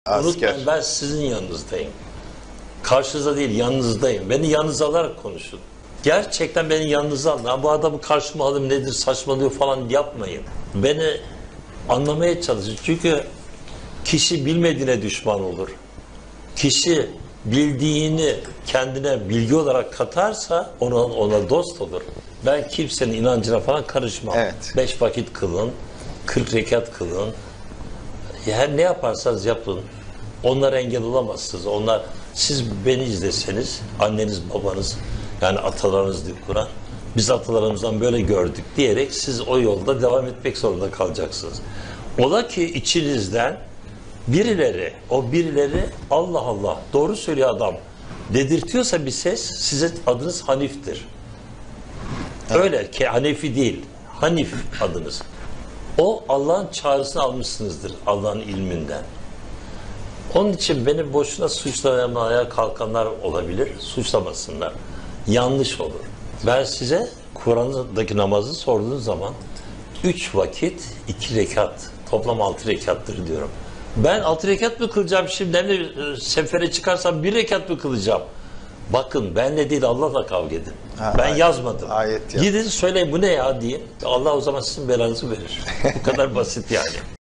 Asker. Unutmayın, ben sizin yanınızdayım. Karşınızda değil, yanınızdayım. Beni yanınıza alarak konuşun. Gerçekten beni yanınıza alın. Ha, bu adamı karşıma alayım, nedir saçmalıyor falan yapmayın. Beni anlamaya çalışın. Çünkü kişi bilmediğine düşman olur. Kişi bildiğini kendine bilgi olarak katarsa ona dost olur. Ben kimsenin inancına falan karışmam. Evet. 5 vakit kılın, 40 rekat kılın. Her ne yaparsanız yapın. Onlara engel olamazsınız. Siz beni izleseniz, anneniz babanız, yani atalarınız diyor Kur'an, biz atalarımızdan böyle gördük diyerek siz o yolda devam etmek zorunda kalacaksınız. Ola ki içinizden birileri Allah Allah doğru söylüyor adam dedirtiyorsa bir ses, size adınız Hanif'tir. Evet. Öyle ki Hanefi değil, Hanif adınız. O Allah'ın çağrısını almışsınızdır, Allah'ın ilminden. Onun için beni boşuna suçlamaya kalkanlar olabilir, suçlamasınlar. Yanlış olur. Ben size Kur'an'daki namazı sorduğunuz zaman 3 vakit 2 rekat, toplam 6 rekattır diyorum. Ben 6 rekat mı kılacağım şimdi, hem de sefere çıkarsam 1 rekat mı kılacağım? Bakın, benle değil Allah'la kavga edin. Ben yazmadım. Ayet ya. Gidin söyleyin bu ne ya deyin. Allah o zaman sizin belanızı verir. Bu kadar basit yani.